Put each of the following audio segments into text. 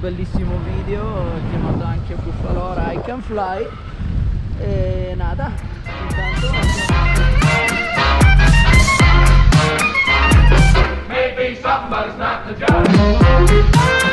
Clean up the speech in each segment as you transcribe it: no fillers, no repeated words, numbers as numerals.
bellissimo video chiamato anche Buffalora I Can Fly. E nada, intanto maybe somebody's not the judge.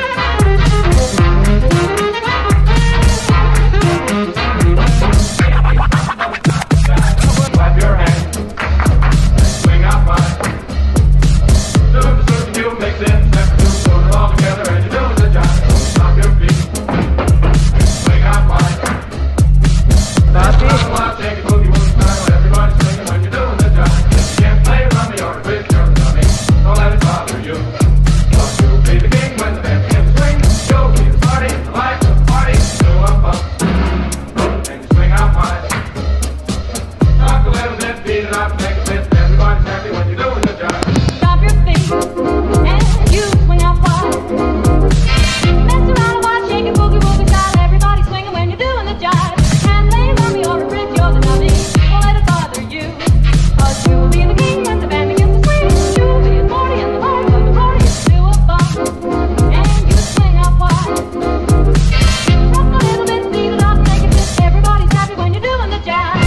Clap your hands and swing out fine. Do the circle, you mix it, step two, put it all together, and you're doing the job. Stop your feet and swing out fine. Shake it, boogie, boogie style. Everybody's swinging when you're doing the job. If you can't play rummy or twist your tummy, don't let it bother you. Cause you'll be the king when the band begins to swing. You'll be the party, the life of the party. Do a bump and you swing out fine. Talk a little bit, beat it up, make a fist. Everybody's happy when you're doing the job. Stop your feet and you swing out wide. Mess around a while, shake it, boogie, boogie style. Everybody swinging when you're doing the jive. Can't play rummy or a bridge, you're the dummy. Don't let it bother you. Cause you'll be the king when the band begins to swing. You'll be a party in the life of the party. Do a bump and you swing out wide. Rock a little bit, beat it up, make it fit. Everybody's happy when you're doing the jive.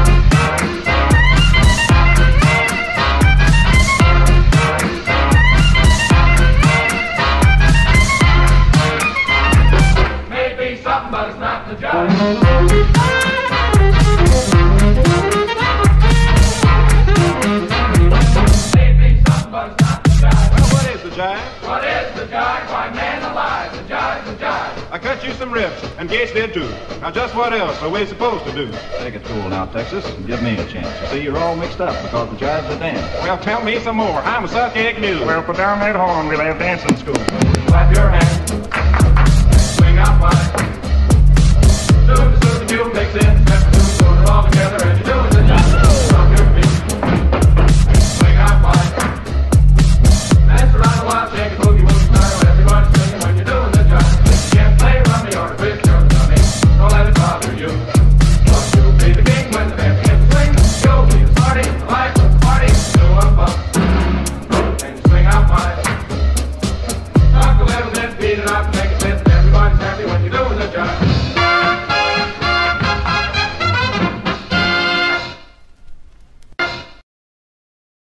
Maybe something, but it's not the job. Maybe something, but it's not the jive. Well, what is the jive? What is the jive? Why, man alive, the jive's the jive. I cut you some riffs, and Gates did too. Now just what else are we supposed to do? Take it cool now, Texas, and give me a chance. You see, you're all mixed up because the jive's a dance. Well, tell me some more. I'm a suck egg mule. Well, put down that horn, we'll have dancing school. Clap your hands